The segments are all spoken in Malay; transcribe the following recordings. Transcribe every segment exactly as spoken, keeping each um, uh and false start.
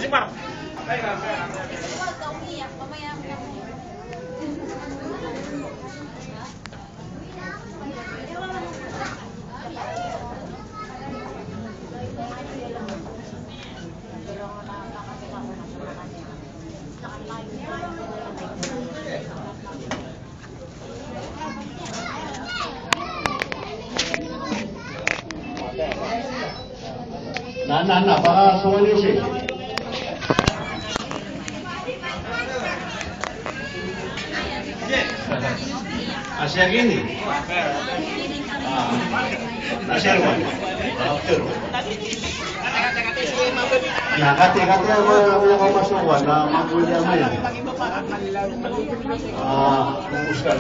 Par. Nah, nah, nah, para semuanya sih. Asyik ini. Asyik apa? Betul. Nah, kata-kata yang mau masuk buat, nah, mampu dia main. Ah, memutuskan.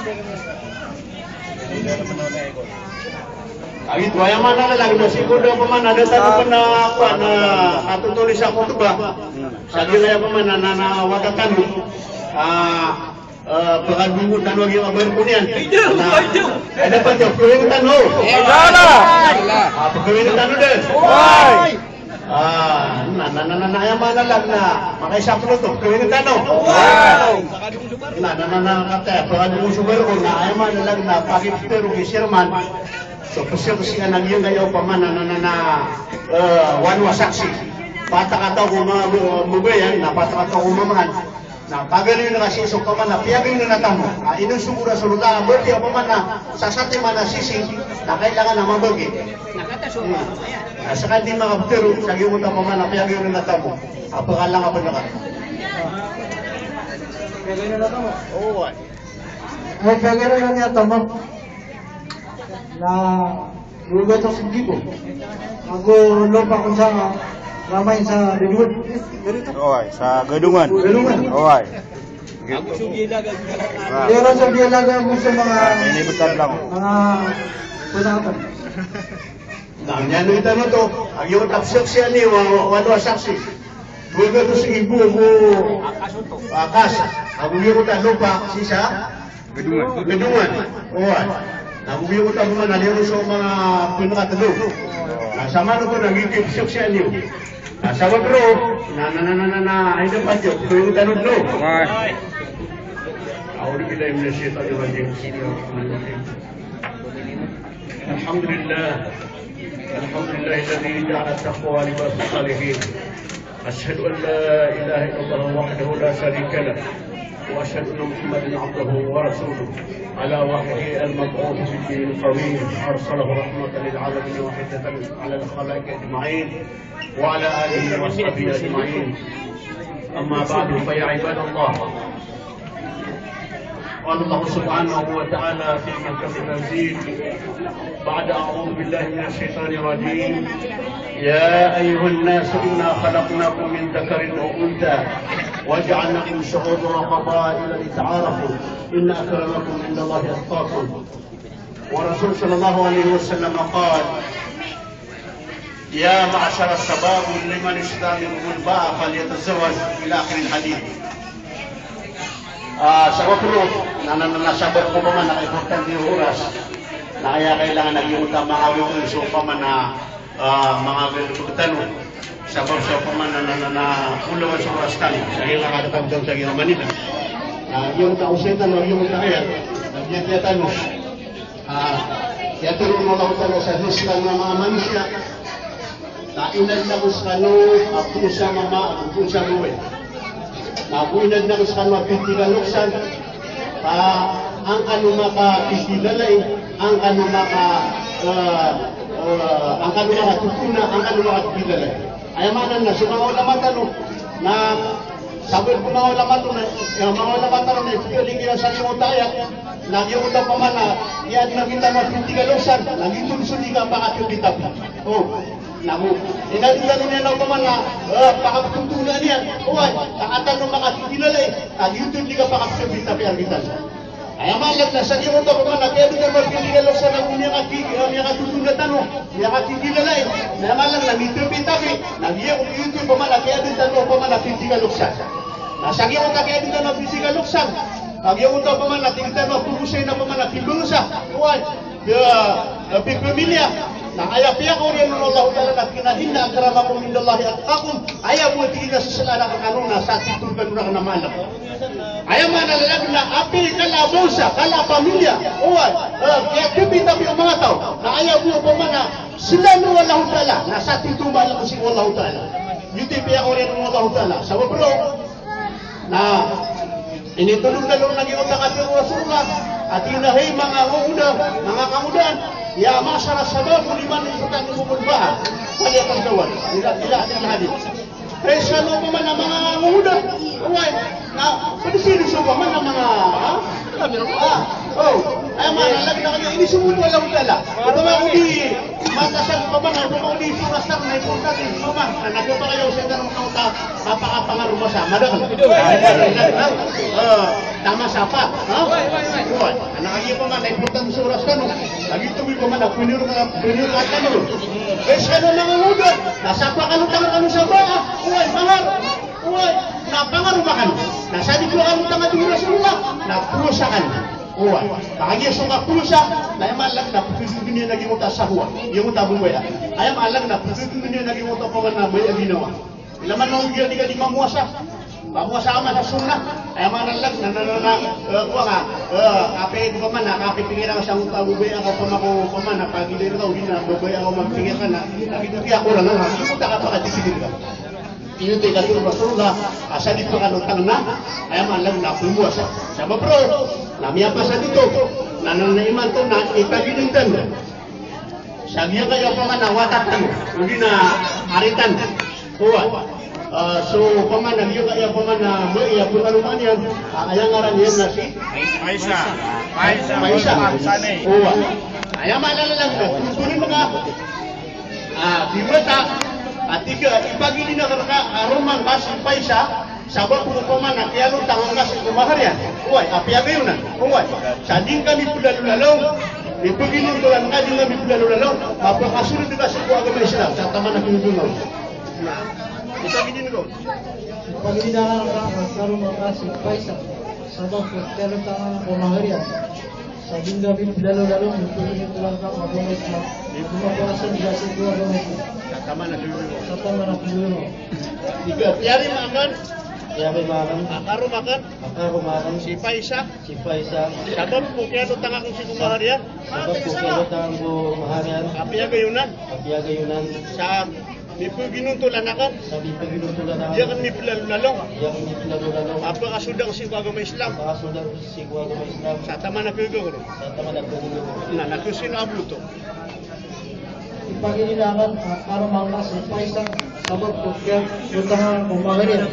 Lagi dua yang mana lagi masih kuda pemana ada tadi pernah apa na atau tulis aku tu bah. Saya lagi pemana nana wadatan ah peran minggu tan lagi berkunian. Ada apa tu? Kau tan ho. Salah. Ah kau tan udah. Woi. Ah nana nana nana yang mana lagi na? Makai siapa tu? Kau tan ho. Wow. Nana nana kata peran minggu berkunian. Na yang mana lagi na? Pagi peru Sherman. So persiapan nang yung kayo pamana na na na wanwa saksi patak atau kuma mubayan na patak atau kumamahan na pagaling na kasi so pamana piyagin na natamo ah ino sugura suluta berti pamana sasate mana sisi na kailangan na mabagi nakata so ah saka di makaptero sa giyo ta pamana piyagin na natamo apa kalang apa nakat piyagin na natamo oh ay piyagin na natamo na lugar to segi ko. Ako lupa kung sa ramai sa Redwood. Oi, sa Gadungan. Gadungan. Oi. Ako sugi laga. Pero sugi laga mo sa mga nilibutan lang. Mga punatan. Namanya nito na to. Ang yung tapsok siya ni wano saksi. Lugar to segi ko mo akas. Ang yung lupa sisa Gadungan. Gadungan. Oi. Nabuyo ko tayo man, naliyo sa mga pinakatalo. Sama na ko, nagigip siyok siya niyo. Sa wagro, na na na na na na, ay na pa siyo, ito yung tanong no. Auli kita yung nasyita yung rajim siya. Alhamdulillah. Alhamdulillah, الذي جعل التقوى لباس الصالحين. أشهد أن لا إله إلا الله وحده لا شريك له. وأشهد أن محمدا عبده ورسوله على وحيه المبعوث بالدين القويم أرسله رحمة للعالمين وحدة على الخلائق أجمعين وعلى آله وصحبه أجمعين. أما بعد فيا عباد الله قال الله سبحانه وتعالى في محكم التنزيل بعد أعوذ بالله من الشيطان الرجيم يا أيها الناس إنا خلقناكم من ذكر وأنثى وجعلناكم شعوبا وقبائل لتعارفوا إن أكرمكم عند الله أتقاكم ورسول صلى الله عليه وسلم قال يا معشر الشباب لمن اشتهى منكم الباء فليتزوج إلى آخر الحديث. Ah, sa wakro na nasabat ko pa man naka-important di oras na kaya kailangan naging utang mga awin so pa man na mga pagtanong sa borso pa man na na ulawan sa oras tani sa ilang nakatapang sa ilang Manila yung tausetan o yung kaya nagyatatan kaya turun mo lang talo sa histan ng mga manusia na inaglagus ka no ako sa mama ako sa buhay nabuinad na sa kanwa pintigaluksan ang ano maka-isdidalay ang ano maka ang ano maka-tutuna ang ano maka-isdidalay ayamanan na sa mga ulamatan na sabi ko mga ulamatan na mga ulamatan na ipiling kaya sa iyong tayak nagyong utaw pa man na iyan na kita mapintigaluksan nagyong tunsuli ka pakatulitap oh namu inagdalo niya na paman na pakaptuntunan niya uway takatan ng mga titilala ang YouTube di ka pakapsabita kaya kita ay amalag na sa iyo ito paman na kaya di ka magpiligalok sa nang niya katutunan tanong niya katitilala ay amalag na mitupita nagyaya kong YouTube paman na kaya di tanong paman na pitigalok sa nasa iyo ito kaya di ka magpitigalok sa ang iyo ito paman na tingtan mo pumusay na paman na pibulusa uway pipamilya na aya piya ko rin ng Allah Ta'ala na kinahin na akramakum indallahi atqakum aya mo tingin na sa sala ng kanuna sa titul kanuna na malam aya manalalag na api kala bosa kala pamilya uwan kaya kipita piyo mga tao na aya mo pa mana sila ng Allah Ta'ala na sa titul malam si Allah Ta'ala yuti piya ko rin ng Allah Ta'ala sa bro na initulong-tulong lagi ko sa ating Rasulullah at inahay mga uuna, mga kamudan ya masyara sabab liman isutan umulbahan waliyatang dawan ila ila ating hadith kaya siya no pa man ang mga uuna uway na padisilis pa man ang mga ha? Ah, oh ay manalag na kanya ini sumuto lang tala ito mga uli matasag pa man ito mga uli surasang na ipunta din suma nagpo pa kayo sa ganong kauta mapakapangaroon mo sa madagal tama sapa ha? Uwan anakagin pa man na ipunta din suras ka no lagi tumi pa man na piniro ka piniro ka no eh siya no mga ugat nasapa ka lutang ka sa baka uwan pangar uwan napangaroon ka no nasa di ko ka lutang ka din Rasulullah napusa ka uwan bakagya so kapusa na malag na pagkakagin niya naging uta sa huwa yung uta bumaya ay malag na pagkakagin niya naging uta pa man na may aginawa ilaman nung yun di ka di mamuasa mamuasa ka man sa sunna ay malag na nanana kuwa ka kape di pa man na kape pingira ka siyang bubaya ako pa mako pa man na pagilir ka uli na bubaya ako magpingira ka na nakituti ako lang ha yung uta ka pa katisigil ka inuti ka tulong Rasulullah asa dito ka lutang na ay malag na pumuasa sa bro namanya pa sa dito nananaiman to na ipagilintan sabiya kayo pa man nawatatan hindi na aritan kuwa so pa man nagyo kayo pa man na iya po naluman yan ayang ngaran yan na si Maisa. Maisa. Maisa Sanay. kuwa ayang malalalang tutunin mga ah dibata at ipagilin na ka aruman kasi paisa sabab hukuman na kaya nung tangang kasi kumaharian uway, apiya kayo na uway, sading kami pulalulalaw ipagilin ko lang kading kami pulalulalaw mapakasunod ka sa kuwa agama Islam sa taman na pinudungaw ipagilin ko ipagilin na ka karumang kasi paisa sabab kaya nung tangang kumaharian sading kami pulalulalaw ipagilin ko lang ka agama Islam mapakasunod ka sa kuwa agama Islam sa taman na pinudungaw sa taman na pinudungaw tiga, tiyari makan kaya may makan akaro makan akaro makan si paisa si paisa sabab po kaya nung tangang kung si kumaharian sabab ko kaya nung tangang kumaharian apiya kayo na apiya kayunan sa ipagilin tulanakan sabi paginutulan na dia kan ni pulalulalaw yang hindi pinagulalaw apa kasudang si agama Islam pakasudang si kuwa agama Islam sa taman na pinudungaw sa taman na pinudungaw na nakusin ablo to ipagililangan para mangkas sa isang sabot ko kaya utang kumaharian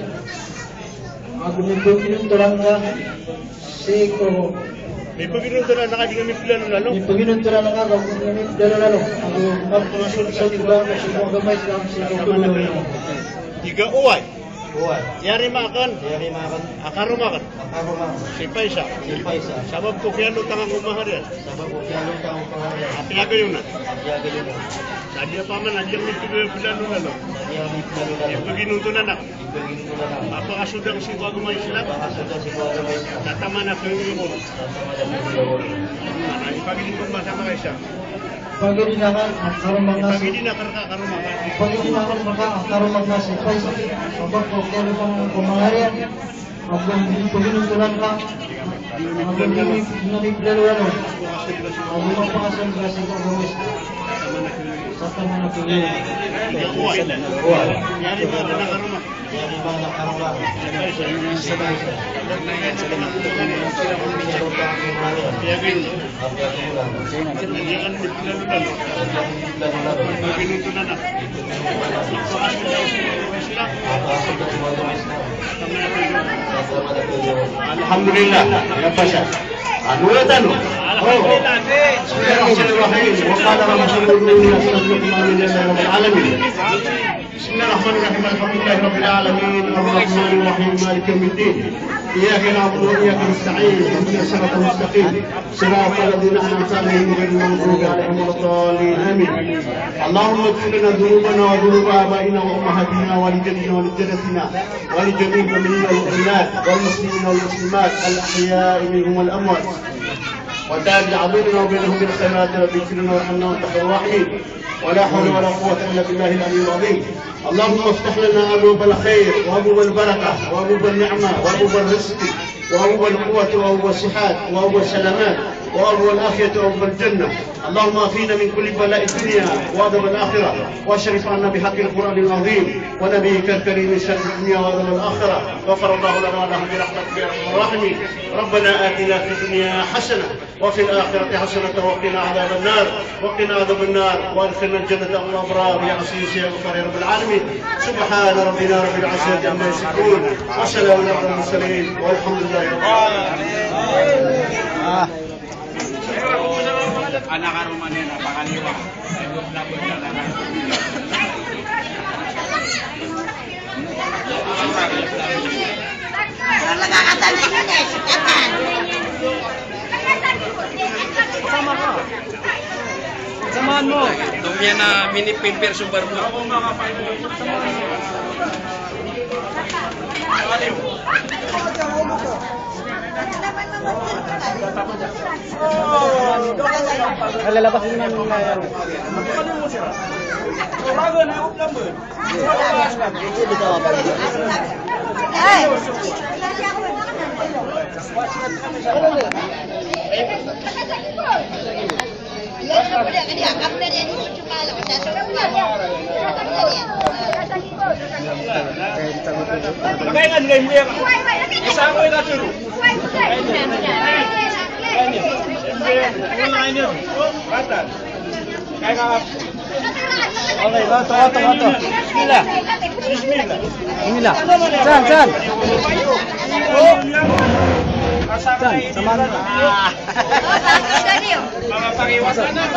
ako nito pinuntulan ka si ko may pagkinuntulan na kadi kami pulalulalaw ipagiluntulan na ka ako nito dalalalo ako magpasunod sa ibang si kuwa agama Islam si ko tulungan tiga uway buwan yari makan yari makan akaro makan akaro makan si paisa si paisa sabab ko kaya nung tangang kumaharian sabab ko kaya utang kumaharian apiya kayo na kaya kayunan sadia pa man adiyang ni pulalulalaw yang hindi pinagulalaw may pagkinuntulan na ipagiluntulan na apa kasudang si agama Islam pakasudang si kuwa agama Islam sa taman na pinudungaw sa taman na pinudungaw na ipagilin ko ba sama kaisa pagililangan at karumang nasi ipagilin na karka karumakan pagililangan maka ang karumang nasi paisa sabab ko kaya pang kumaharian at kung pagiluntulan ka ang namiplalwalo ang lumapakasan ka sa agama Islam sa taman na pinudungaw uway buwan yari ba na karuma yari ba na karumang sa paisa sabab na yan sa pinudungaw sila kung kaya utang kumaharian apiya kayo na apiya kayunan Nandiyan kan ni pulalulalaw yang pinagulalaw pagkinuntulan na ipakasudang si agama Islam pakasudang si kuwa agama Islam taman na pinudungaw sa taman na pinudungaw Alhamdulillah, apa sah? Anulatan. Alhamdulillah. Bismillahirrahmanirrahim. Wa qala rasulullah sallallahu alaihi alamin. Bismillahirrahmanirrahim. Alhamdulillahi rabbil alamin. Arrahmanir rahim. Maliki yaumiddin. إياك نعبد وإياك نستعين اهدنا الصراط المستقيم صراط الذين أنعمت عليهم غير المغضوب عليهم ولا الضالين آمين اللهم اغفر لنا ذنوبنا وذنوب آبائنا وأمهاتنا ولجدنا ولجدتنا ولجميع المؤمنين والمؤمنات والمسلمين والمسلمات الأحياء منهم والأموات وتابع عظيمنا وبينهم بالخيرات رب اغفر لنا وارحمنا وانت خير الراحمين ولا حول ولا قوة إلا بالله العلي العظيم. اللهم افتح لنا أبواب الخير وأبواب البركة وأبواب النعمة وأبواب الرزق وأبواب القوة وأبواب الصحات وأبواب السلامات وأبواب العافية وأبواب الجنة. اللهم أفينا من كل بلاء الدنيا وعذاب الآخرة واشرف عنا بحق القرآن العظيم ونبيك الكريم من شر الدنيا وعذاب الآخرة. غفر الله لنا ولهم برحمتك يا أرحم الراحمين. ربنا آتنا في الدنيا حسنة وفي الآخرة حسنة وقنا عذاب النار وقنا عذاب النار وادخلنا الجنة مع الأبرار يا عزيز يا غفار يا رب العالمين. سبحان ربنا رب العزة عما يصفون وسلام على المرسلين والحمد لله رب العالمين. Anak rumahnya apa kaliwa? Kalau kakak ini deh, siapkan. Samahan mo. Tumya na mini pimper super mo. Lalabas mo namin na yan. Hey! Pakaian gay mo yan. Isa ko yung naturo. Okay, wato, wato, wato. Bismillah. Bismillah. Saan, saan? Saan? Sama na. Mga pangiwasan na.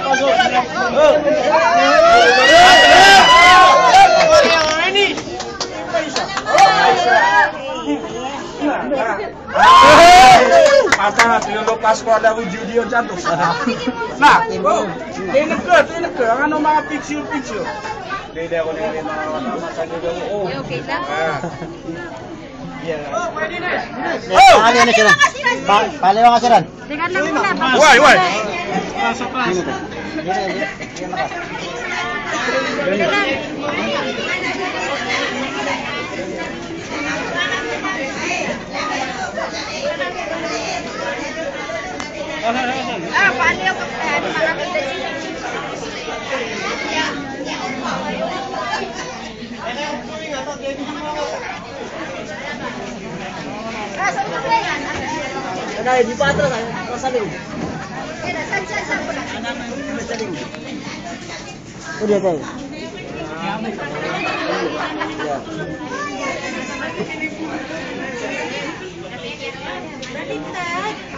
Apa lepas ko ada video jatuh. Nah, oh, ini ke, ini ke, ano mga picture-picture. Hindi ako nilin na masa juga. Oh, Okay lang. yeah. Oh! Pakali ano siya? Pakali mga siran. Tingnan lang muna. Why, why? Ah, paano yung malapit na siya? Ah, saan ka ba yan? Ano, di pa atras, masaling. Saan, saan, saan ko lang? Udah tayo.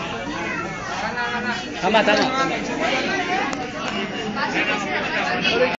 Tama, tama.